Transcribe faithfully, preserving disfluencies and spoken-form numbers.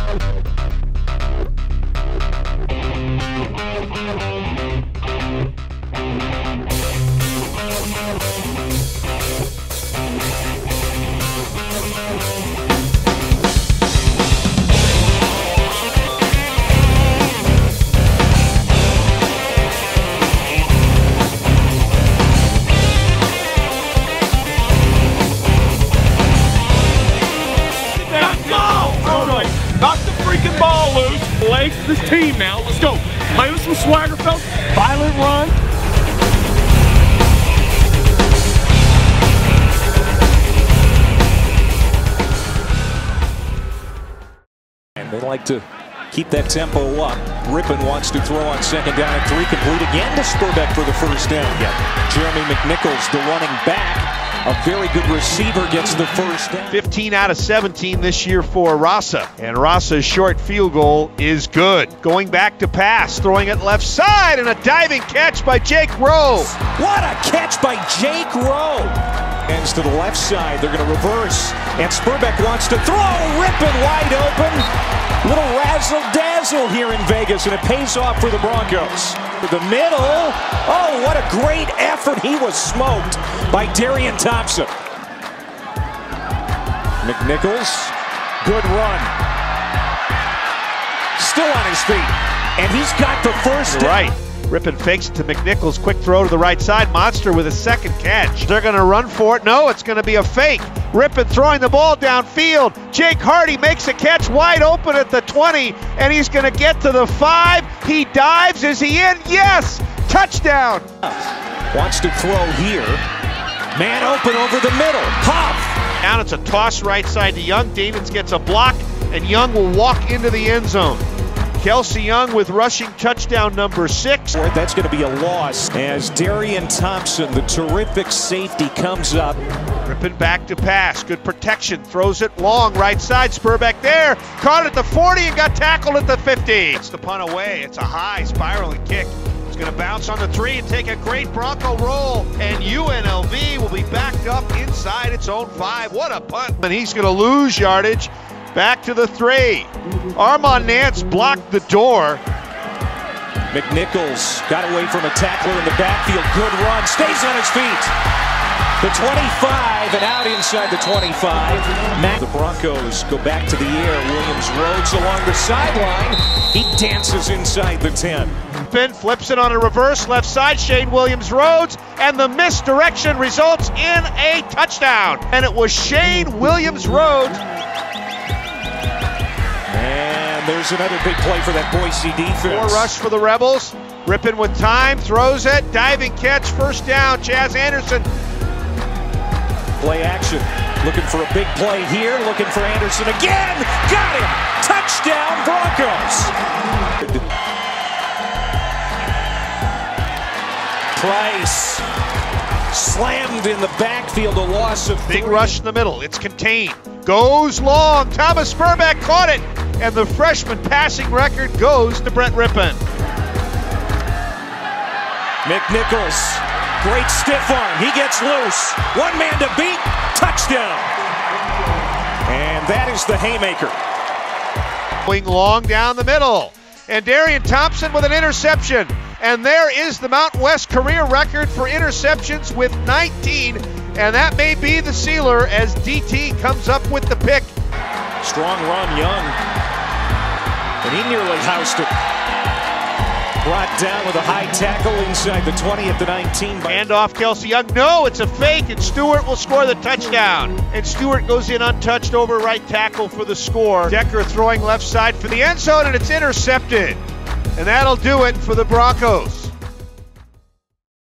Ball loose. Play this team now. Let's go. Play with some swagger, fellas. Violent run. And they like to keep that tempo up. Rypien wants to throw on second down and three, complete again to Spurbeck for the first down. Yeah. Jeremy McNichols, the running back. A very good receiver gets the first down. fifteen out of seventeen this year for Rasa. And Rasa's short field goal is good. Going back to pass, throwing it left side, and a diving catch by Jake Rowe. What a catch by Jake Rowe. Ends to the left side. They're going to reverse. And Spurbeck wants to throw. Rypien wide open. Little razzle-dazzle here in Vegas, and it pays off for the Broncos. The middle. Oh, what a great effort. He was smoked by Darian Thompson. McNichols, good run. Still on his feet. And he's got the first down. Right. Rypien fakes it to McNichols. Quick throw to the right side. Monster with a second catch. They're going to run for it. No, it's going to be a fake. Rypien throwing the ball downfield. Jake Hardy makes a catch wide open at the twenty, and he's going to get to the five. He dives. Is he in? Yes! Touchdown! Wants to throw here. Man open over the middle. Huff! Down, it's a toss right side to Young. Davids gets a block, and Young will walk into the end zone. Kelsey Young with rushing touchdown number six. That's going to be a loss as Darian Thompson, the terrific safety, comes up. Rypien back to pass. Good protection. Throws it long. Right side. Spurbeck there. Caught at the forty and got tackled at the fifty. It's the punt away. It's a high spiraling kick. It's going to bounce on the three and take a great Bronco roll. And U N L V will be backed up inside its own five. What a punt. And he's going to lose yardage. Back to the three. Armand Nance blocked the door. McNichols got away from a tackler in the backfield. Good run. Stays on his feet. The twenty-five and out inside the twenty-five. Mac the Broncos go back to the air. Williams Rhodes along the sideline. He dances inside the ten. Finn flips it on a reverse left side. Shane Williams Rhodes, and the misdirection results in a touchdown. And it was Shane Williams Rhodes. And there's another big play for that Boise defense. More rush for the Rebels. Rypien with time, throws it, diving catch, first down. Chaz Anderson. Play action. Looking for a big play here. Looking for Anderson again. Got him. Touchdown Broncos. Price slammed in the backfield. A loss of big three. Rush in the middle. It's contained. Goes long. Thomas Spurbeck caught it. And the freshman passing record goes to Brett Rypien. McNichols. Great stiff arm. He gets loose. One man to beat. Touchdown. And that is the haymaker. Going long down the middle. And Darian Thompson with an interception. And there is the Mountain West career record for interceptions with nineteen. And that may be the sealer as D T comes up with the pick. Strong run, Young. And he nearly housed it. Brought down with a high tackle inside the twenty at the nineteen. Hand off Kelsey Young. No, it's a fake, and Stewart will score the touchdown. And Stewart goes in untouched over right tackle for the score. Decker throwing left side for the end zone, and it's intercepted. And that'll do it for the Broncos.